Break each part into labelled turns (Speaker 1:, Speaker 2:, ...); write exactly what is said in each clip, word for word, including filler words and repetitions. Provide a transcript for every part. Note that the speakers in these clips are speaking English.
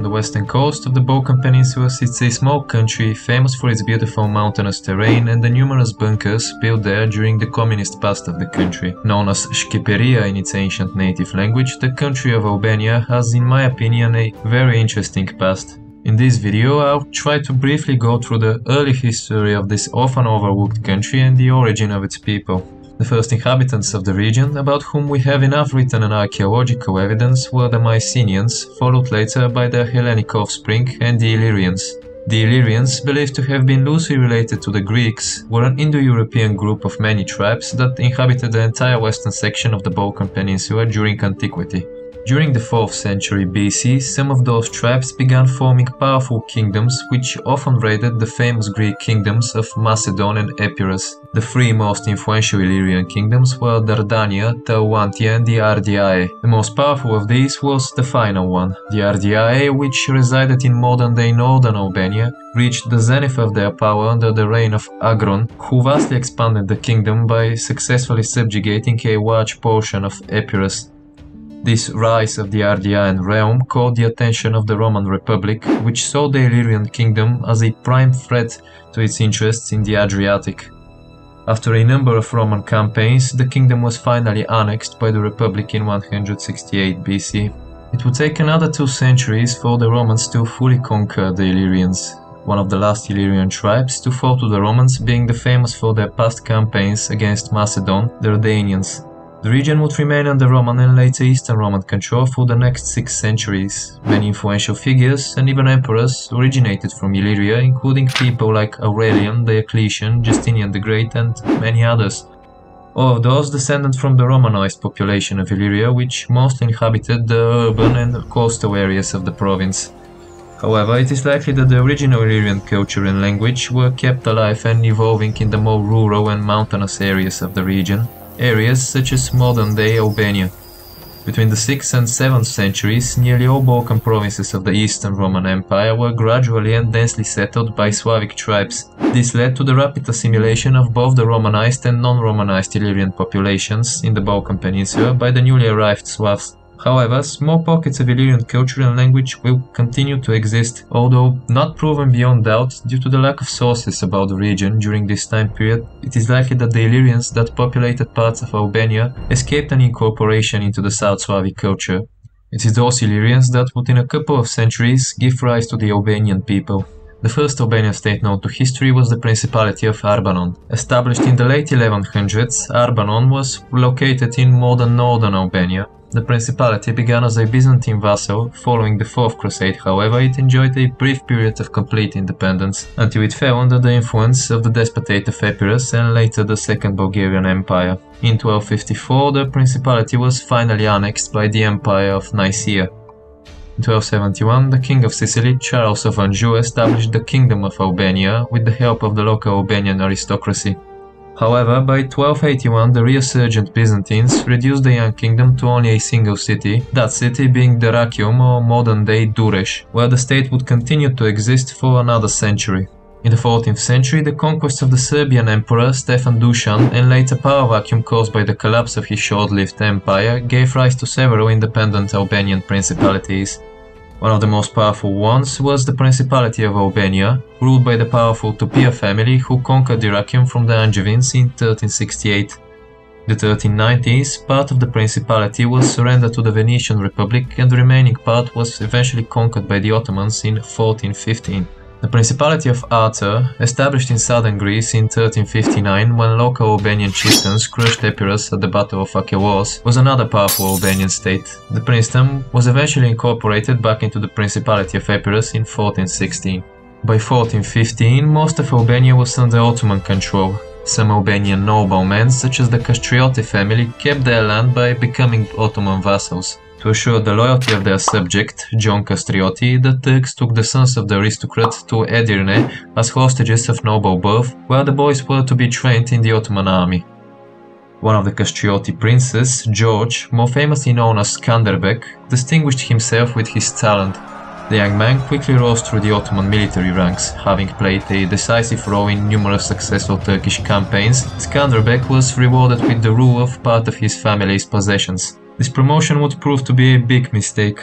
Speaker 1: the western coast of the Balkan Peninsula sits a small country famous for its beautiful mountainous terrain and the numerous bunkers built there during the communist past of the country. Known as Sqiperia in its ancient native language, the country of Albania has, in my opinion, a very interesting past. In this video, I'll try to briefly go through the early history of this often overlooked country and the origin of its people. The first inhabitants of the region, about whom we have enough written and archaeological evidence, were the Mycenaeans, followed later by their Hellenic offspring and the Illyrians. The Illyrians, believed to have been loosely related to the Greeks, were an Indo-European group of many tribes that inhabited the entire western section of the Balkan Peninsula during antiquity. During the fourth century B C, some of those tribes began forming powerful kingdoms which often raided the famous Greek kingdoms of Macedon and Epirus. The three most influential Illyrian kingdoms were Dardania, Tauantia and the Ardeae. The most powerful of these was the final one. The Ardeae, which resided in modern-day northern Albania, reached the zenith of their power under the reign of Agron, who vastly expanded the kingdom by successfully subjugating a large portion of Epirus. This rise of the Ardean realm caught the attention of the Roman Republic, which saw the Illyrian kingdom as a prime threat to its interests in the Adriatic. After a number of Roman campaigns, the kingdom was finally annexed by the Republic in one hundred sixty-eight B C. It would take another two centuries for the Romans to fully conquer the Illyrians, one of the last Illyrian tribes to fall to the Romans being the famous for their past campaigns against Macedon, the Dardanians. The region would remain under Roman and later Eastern Roman control for the next six centuries. Many influential figures and even emperors originated from Illyria, including people like Aurelian, Diocletian, Justinian the Great and many others. All of those descended from the Romanized population of Illyria, which mostly inhabited the urban and coastal areas of the province. However, it is likely that the original Illyrian culture and language were kept alive and evolving in the more rural and mountainous areas of the region. Areas such as modern-day Albania. Between the sixth and seventh centuries, nearly all Balkan provinces of the Eastern Roman Empire were gradually and densely settled by Slavic tribes. This led to the rapid assimilation of both the Romanized and non-Romanized Illyrian populations in the Balkan Peninsula by the newly arrived Slavs. However, small pockets of Illyrian culture and language will continue to exist, although not proven beyond doubt due to the lack of sources about the region during this time period. It is likely that the Illyrians that populated parts of Albania escaped an incorporation into the South Slavic culture. It is those Illyrians that would in a couple of centuries give rise to the Albanian people. The first Albanian state known to history was the Principality of Arbanon. Established in the late eleven hundreds, Arbanon was located in modern northern Albania. The principality began as a Byzantine vassal. Following the Fourth Crusade, however, it enjoyed a brief period of complete independence, until it fell under the influence of the Despotate of Epirus and later the Second Bulgarian Empire. In twelve fifty-four, the principality was finally annexed by the Empire of Nicaea. In twelve seventy-one, the King of Sicily, Charles of Anjou, established the Kingdom of Albania with the help of the local Albanian aristocracy. However, by twelve eighty-one, the resurgent Byzantines reduced the young kingdom to only a single city, that city being Dyrrhachium or modern-day Durrës, where the state would continue to exist for another century. In the fourteenth century, the conquest of the Serbian emperor Stefan Dušan and later power vacuum caused by the collapse of his short-lived empire gave rise to several independent Albanian principalities. One of the most powerful ones was the Principality of Albania, ruled by the powerful Tupia family who conquered Dyrrhachium from the Angevins in thirteen sixty-eight. In the thirteen nineties, part of the principality was surrendered to the Venetian Republic and the remaining part was eventually conquered by the Ottomans in fourteen fifteen. The Principality of Arta, established in southern Greece in thirteen fifty-nine when local Albanian chieftains crushed Epirus at the Battle of Acheloos, was another powerful Albanian state. The princedom was eventually incorporated back into the Principality of Epirus in fourteen sixteen. By fourteen fifteen, most of Albania was under Ottoman control. Some Albanian noblemen, such as the Castrioti family, kept their land by becoming Ottoman vassals. To assure the loyalty of their subject, John Castrioti, the Turks took the sons of the aristocrat to Edirne as hostages of noble birth, where the boys were to be trained in the Ottoman army. One of the Castrioti princes, George, more famously known as Scanderbeg, distinguished himself with his talent. The young man quickly rose through the Ottoman military ranks, having played a decisive role in numerous successful Turkish campaigns. Scanderbeg was rewarded with the rule of part of his family's possessions. This promotion would prove to be a big mistake.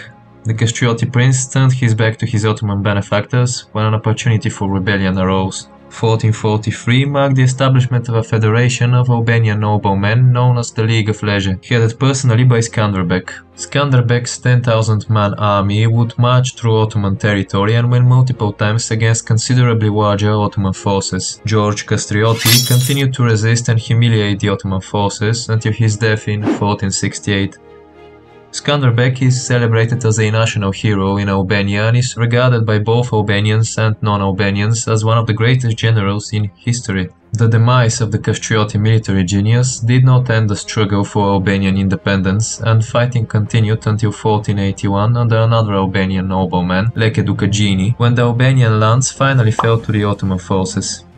Speaker 1: The Castrioti prince turned his back to his Ottoman benefactors when an opportunity for rebellion arose. fourteen forty-three marked the establishment of a federation of Albanian noblemen known as the League of Leisure, headed personally by Scanderbeg. Scanderbeg's ten thousand man army would march through Ottoman territory and win multiple times against considerably larger Ottoman forces. George Castrioti continued to resist and humiliate the Ottoman forces until his death in fourteen sixty-eight. Scanderbeg is celebrated as a national hero in Albania and is regarded by both Albanians and non-Albanians as one of the greatest generals in history. The demise of the Castrioti military genius did not end the struggle for Albanian independence, and fighting continued until fourteen eighty-one under another Albanian nobleman, Leke Dukagini, when the Albanian lands finally fell to the Ottoman forces.